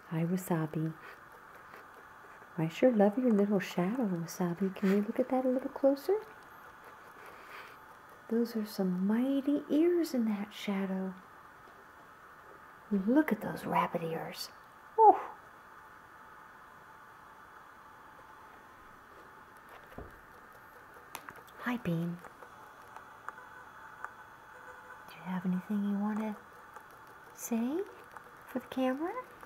Hi, Wasabi. I sure love your little shadow, Wasabi. Can you look at that a little closer? Those are some mighty ears in that shadow. Look at those rabbit ears. Oh. Hi, Bean. Do you have anything you want to say for the camera?